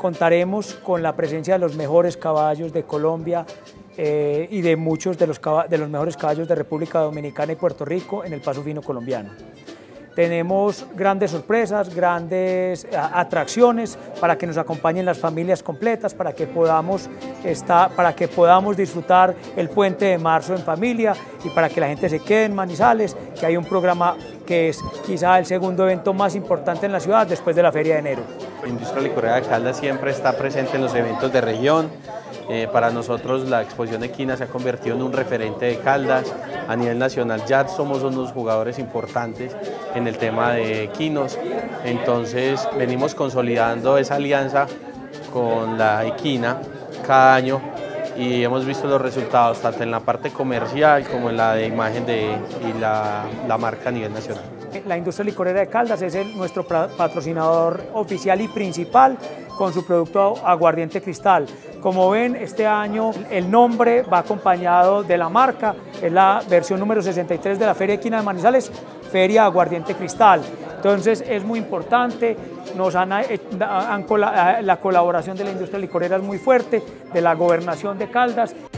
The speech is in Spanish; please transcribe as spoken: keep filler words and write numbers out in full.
contaremos con la presencia de los mejores caballos de Colombia eh, y de muchos de los, de los mejores caballos de República Dominicana y Puerto Rico en el paso fino colombiano. Tenemos grandes sorpresas, grandes atracciones para que nos acompañen las familias completas, para que podamos, estar, para que podamos disfrutar el puente de marzo en familia y para que la gente se quede en Manizales, que hay un programa que es quizá el segundo evento más importante en la ciudad después de la Feria de Enero. La industria licorera de Caldas siempre está presente en los eventos de región. Eh, para nosotros la exposición equina se ha convertido en un referente de Caldas. A nivel nacional ya somos unos jugadores importantes en el tema de equinos, entonces venimos consolidando esa alianza con la equina cada año y hemos visto los resultados tanto en la parte comercial como en la de imagen de, y la, la marca a nivel nacional. La industria licorera de Caldas es el, nuestro patrocinador oficial y principal con su producto Aguardiente Cristal. Como ven, este año el nombre va acompañado de la marca, es la versión número sesenta y tres de la Feria Equina de Manizales, Feria Aguardiente Cristal. Entonces es muy importante, nos han, han, la colaboración de la industria licorera es muy fuerte, de la gobernación de Caldas.